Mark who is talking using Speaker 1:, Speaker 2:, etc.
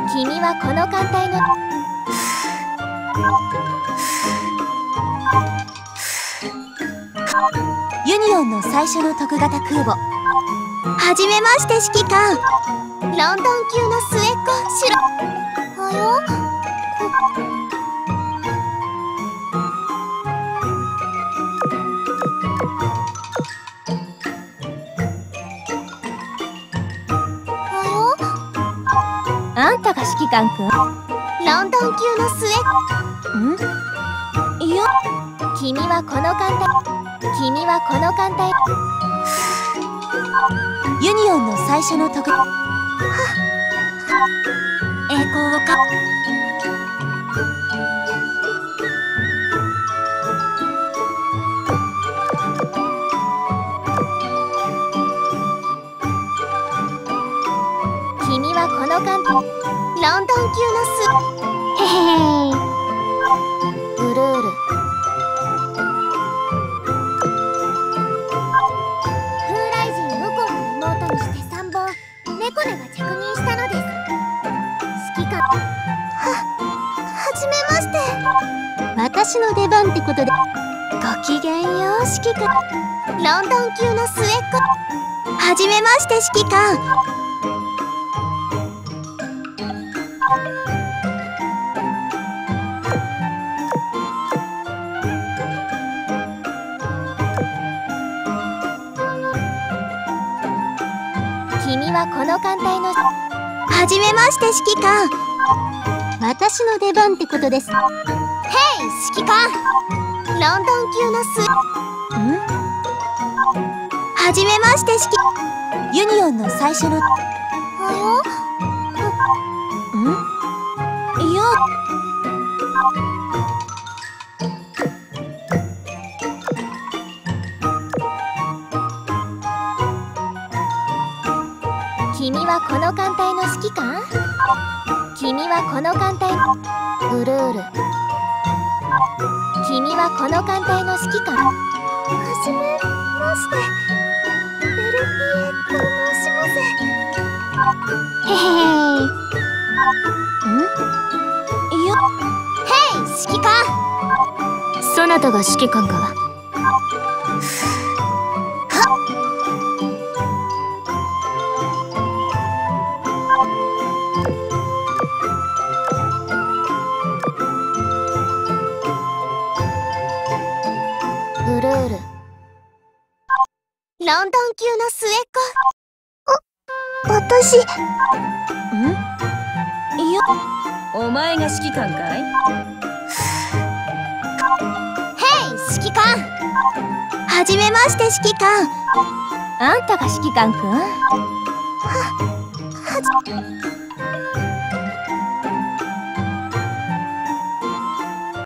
Speaker 1: 君はこの艦隊のユニオンの最初の特型空母。はじめまして指揮官。ロンドン級の末っ子シロ。はよ。あんたが指揮官くん。ロンドン級の末っ子。いや、君はこの艦隊。君はこの艦隊。ユニオンの最初の特。栄光をか。君はこの艦隊。ロンドン級のへへー。うるうる。風来人ウコンを妹にして3本猫根が着任したのです。指揮官。はじめまして。私の出番ってことで。ごきげんよう指揮官。ロンドン級の末っ子。はじめまして指揮官。君はこの艦隊の。はじめまして指揮官。私の出番ってことです。へい指揮官。ロンドン級の末。はじめまして指揮。ユニオンの最初の。はよ。いや。君はこの艦隊の指揮官？君はこの艦隊。うるうる。君はこの艦隊の指揮官？はじめまして。ベルピエと申します。へへー。いや。へい指揮官。そなたが指揮官か。うるうる。ロンドン級の末っ子。私。いや。
Speaker 2: お前が指揮官かい？
Speaker 1: へい指揮官。はじめまして指揮官。あんたが指揮官くん？